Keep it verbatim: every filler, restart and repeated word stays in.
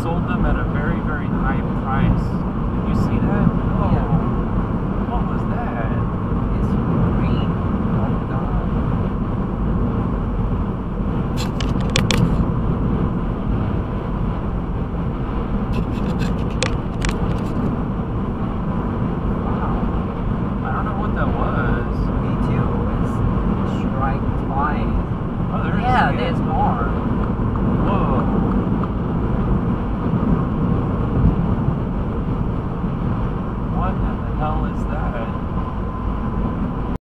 sold them at a very, very high price. Did you see that? Oh. Yeah.